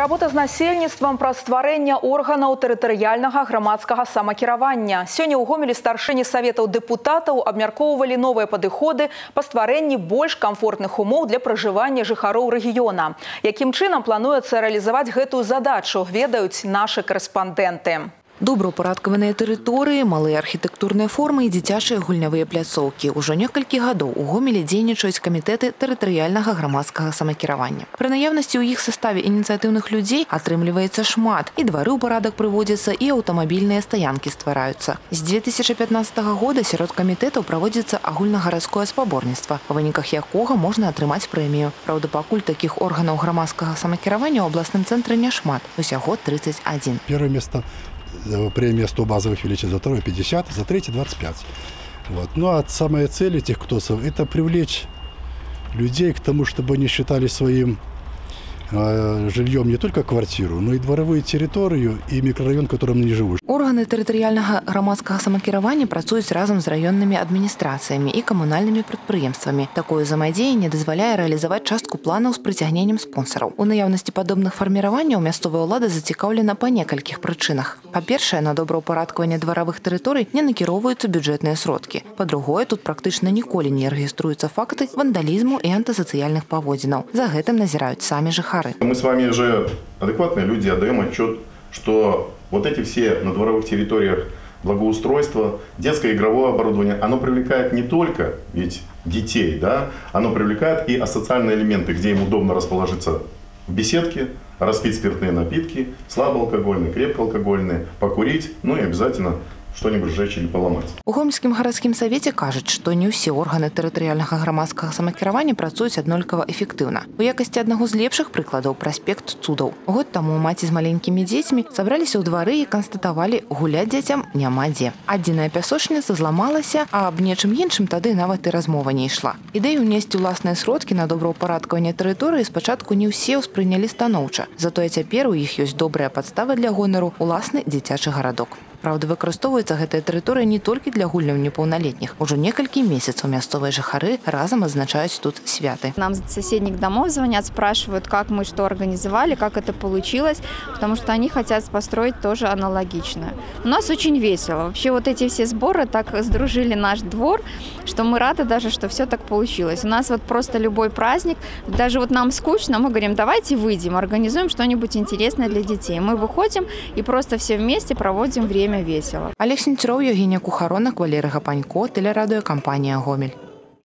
Работа з насельніцтвам пра стварэнне органаў тэрытарыяльнага грамадскага самакіравання. Сёння ў Гомелі старшыні саветаў дэпутатаў абмяркоўвалі новыя падыходы па стварэнні больш камфортных умоў для пражывання жыхароў рэгіёна. Якім чынам плануецца рэалізаваць гэтую задачу, ведаюць нашы карэспандэнты. Добраўпарадкаваныя тэрыторыі, малыя архітэктурныя формы і дзіцячыя гульнявыя пляцоўкі. Ужо некалькі гадоў у Гомелі дзейнічаюць камітэты тэрытарыяльнага грамадскага самакіравання. Пры наяўнасці ў іх саставе ініцыятыўных людзей атрымліваецца шмат. І двары ў парадак прыводзяцца, і аўтамабільныя стаянкі ствараюцца. З 2015 года сярод камітэтаў праводзіцца агульнагарадское спаборніцтва, па выніках якога можна атрымаць прэмію. Праўда, пакуль такіх органаў грамадскага самакіравання ў абласным цэнтры няшмат. Усяго 31. Первое место премия 100 базовых величин, за второе 50, за третье 25. Вот. Ну а самая цель этих КТОСов – это привлечь людей к тому, чтобы они считали своим жильем не только квартиру, но и дворовую территорию и микрорайон, в котором они живут. Органы тэрытарыяльнага грамадскага самакіравання працуюць разам з раённымі адміністрацыямі і камунальнымі прадпрыемствамі. Такое ўзаемадзеянне дазваляе рэалізаваць частку планаў з прыцягненнем спонсараў. У наяўнасці падобных фарміраванняў мясцовая ўлада зацікаўлена па некалькіх прычынах. Па-першае, на добраўпарадкаванне дваравых тэрыторый не накіроўваюцца бюджэтныя сродкі. Па-другое, тут практычна ніколі не рэгіструюцца факты вандалізму і антысацыяльных паводзінаў. За гэтым назіраюць самі жыхары. Мы с вами же адекватные люди, отдаем отчет, что вот эти все на дворовых территориях благоустройство, детское игровое оборудование, оно привлекает не только ведь детей, да, оно привлекает и асоциальные элементы, где им удобно расположиться в беседке, распить спиртные напитки, слабоалкогольные, крепкоалкогольные, покурить, ну и обязательно что-нибудь сжечь или поломать. У Гомельскім гарадскім савеце кажуць, што не ўсе органы тэрытарыяльнага грамадскага самакіравання працуюць аднолькава эфектыўна. У якасці аднаго з лепшых прыкладаў праспект Цудаў. Год таму маці з маленькімі дзецьмі сабраліся ў двары і канстатавалі, гуляць дзецям няма дзе. Адзіная пясочніца зламалася, а аб нечым іншым тады нават і размова не ішла. Ідэю ўнесці ўласныя сродкі на добраўпарадкаванне тэрыторыі спачатку не ўсе ўспрынялі станоўча. Затое цяпер у іх ёсць добрая падстава для гонару – уласны дзіцячы гарадок. Праўда, выкарыстоўваецца гэтая тэрыторыя не толькі для гульняў непаўналетніх. Ужо некалькі месяцаў мясцовыя жыхары разам адзначаюць тут святы. Нам с соседних домов звонят, спрашивают, как мы что организовали, как это получилось, потому что они хотят построить тоже аналогичное. У нас очень весело. Вообще вот эти все сборы так сдружили наш двор, что мы рады даже, что все так получилось. У нас вот просто любой праздник, даже вот нам скучно, мы говорим, давайте выйдем, организуем что-нибудь интересное для детей. Мы выходим и просто все вместе проводим время весело. Олег Сенцюроў, Евгения Кухаронок, Валерий Гапанько, телерадиокомпания «Гомель».